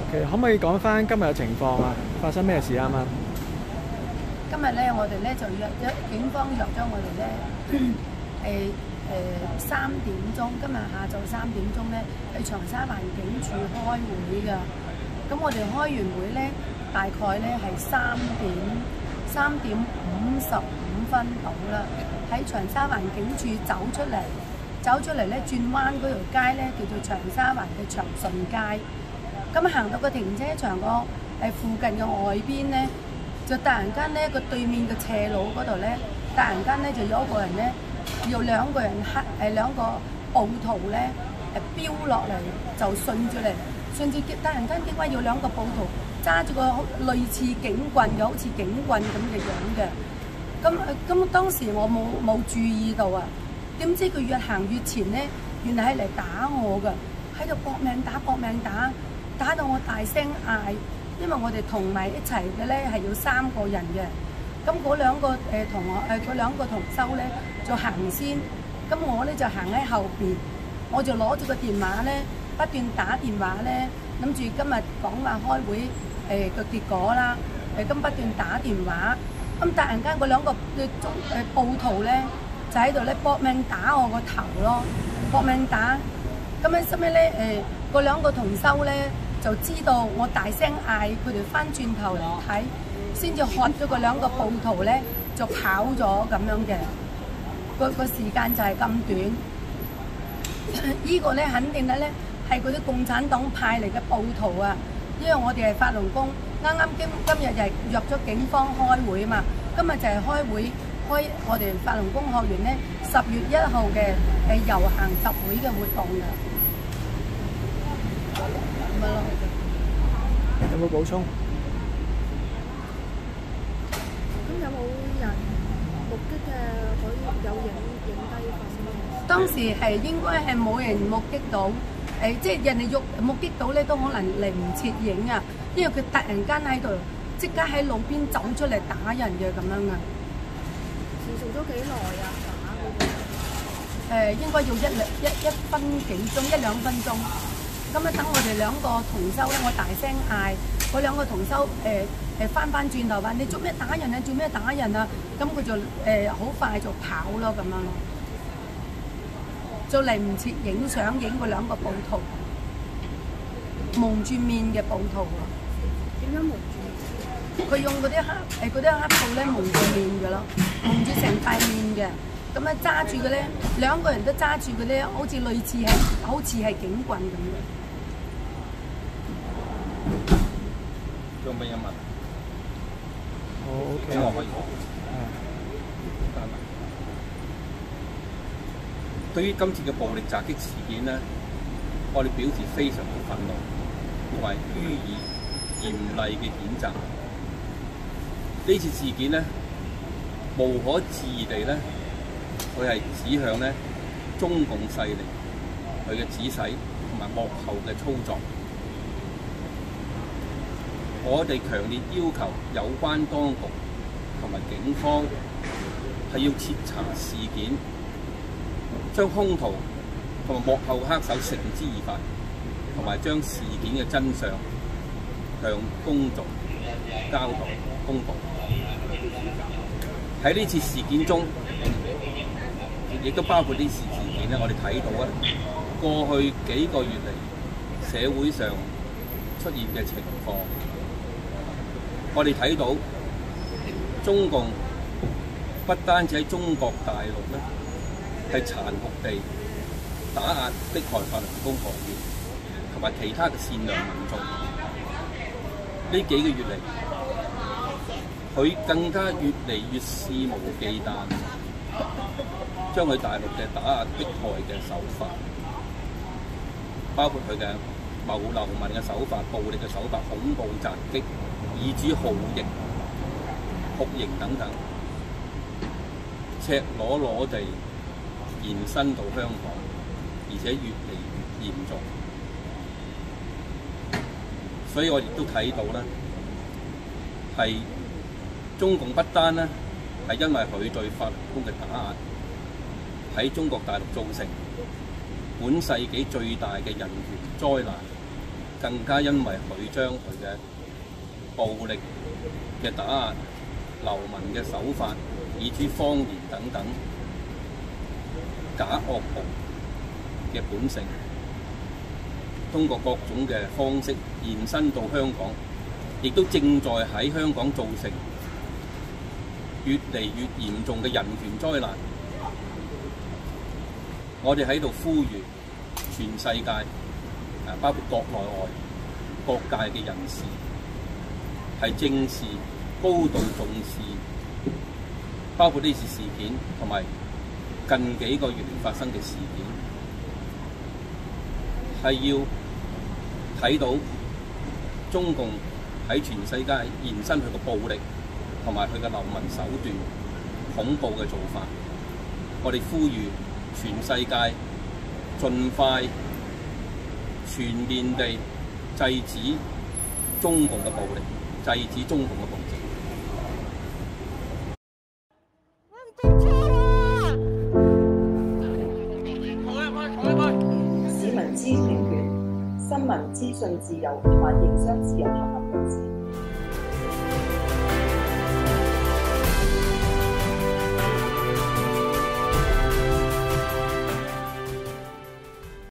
OK， 可唔可以講翻今日嘅情況啊？發生咩事啱啱？ 今日咧，我哋咧就警方約咗我哋咧3點鐘，今日下晝3點鐘咧喺長沙灣警署開會㗎。咁我哋開完會咧，大概咧係3點55分到啦。喺長沙灣警署走出嚟咧，轉彎嗰條街咧叫做長沙灣嘅長順街。咁行到個停車場附近嘅外邊咧，就突然間咧個對面嘅斜路嗰度咧，突然間咧就有一個人咧，有兩個人兩個暴徒咧飆落嚟，就順住突然間點解有兩個暴徒揸住個類似警棍嘅，好似警棍咁嘅樣嘅。咁當時我冇注意到啊，點知佢越行越前咧，原來係嚟打我㗎，喺度搏命打到我大聲嗌，因為我哋同埋一齊嘅咧係有3個人嘅，咁嗰兩個嗰兩個同修咧就行先，咁我咧就行喺後邊，我就攞住個電話咧不斷打電話咧，諗住今日講話開會個結果啦，咁不斷打電話，咁突然間嗰兩個暴徒咧就喺度咧搏命打我個頭咯，搏命打，咁樣收尾咧嗰兩個同修咧就知道我大聲嗌，佢哋翻轉頭嚟睇，先至喝咗嗰兩個暴徒咧就跑咗咁樣嘅，個時間就係咁短。呢個咧肯定咧係嗰啲共產黨派嚟嘅暴徒啊，因為我哋係法輪功，啱今日就係約咗警方開會啊嘛，今日就係開我哋法輪功學員咧10月1號嘅遊行集會嘅活動㗎。咪咯， 有冇補充？ 咁有冇人目擊嘅可以有影低發生咩？ 當時係應該係冇人目擊到，即係人哋目擊到咧都可能嚟唔切影啊，因為佢突然間喺度即刻喺路邊走出嚟打人嘅咁樣啊。 持續咗幾耐啊？打嗰個？ 應該要一分幾鐘1-2分鐘。咁咧等我哋兩個同修咧，我大聲嗌，嗰兩個同修翻轉頭話：你做咩打人啊？做咩打人啊？咁佢就好快就跑咯咁樣咯，就嚟唔切影相影嗰兩個暴徒，蒙住面嘅暴徒啊！ 點樣蒙住？ 佢用嗰啲黑布咧蒙住面嘅咯，蒙住成塊面嘅。咁咧揸住嘅咧，兩個人都揸住嘅咧，好似係警棍咁嘅。 仲有咩問？ 好 OK。 我可以。對於今次嘅暴力襲擊事件咧，我哋表示非常之憤怒，同埋予以嚴厲嘅譴責。呢次事件咧，無可置疑地咧，佢係指向咧中共勢力佢嘅指使同埋幕後嘅操作。我哋強烈要求有關當局同埋警方係要徹查事件，將兇徒同埋幕後黑手繩之以法，同埋將事件嘅真相向公眾交代公佈。喺呢次事件中，亦都包括呢次事件咧，我哋睇到啊，過去幾個月嚟社會上出現嘅情況，我哋睇到中共不單止喺中國大陸咧，係殘酷地打壓迫害法輪功學員同埋其他嘅善良民眾。呢幾個月嚟，佢更加越嚟越肆無忌憚，將佢大陸嘅打壓迫害嘅手法，包括佢嘅謀流民嘅手法、暴力嘅手法、恐怖襲擊，以至酷刑等等，赤裸裸地延伸到香港，而且越嚟越嚴重。所以我亦都睇到咧，係中共不單咧係因為佢對法輪功嘅打壓，喺中國大陸造成本世紀最大嘅人權災難， 更加因為佢將佢嘅暴力嘅打壓、流民嘅手法，以至謊言等等假惡暴嘅本性，通過各種嘅方式延伸到香港，亦都正在喺香港造成越嚟越嚴重嘅人權災難。我哋喺度呼籲全世界，包括國內外各界嘅人士，係正視、高度重視，包括呢次事件同埋近幾個月發生嘅事件，係要睇到中共喺全世界延伸佢嘅暴力同埋佢嘅流民手段、恐怖嘅做法。我哋呼籲全世界盡快全面地制止中共嘅暴力，制止中共嘅暴政。 市民知情權、新聞資訊自由同埋營商自由合法保持。